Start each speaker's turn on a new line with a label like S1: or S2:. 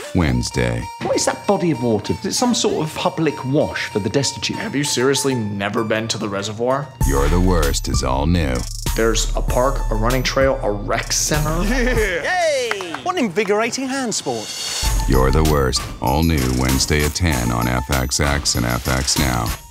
S1: Wednesday.
S2: What is that body of water? Is it some sort of public wash for the destitute?
S3: Have you seriously never been to the reservoir?
S1: You're the Worst is all new.
S3: There's a park, a running trail, a rec center.
S4: Hey! What an invigorating hand sport.
S1: You're the Worst, all new Wednesday at 10 on FXX and FX Now.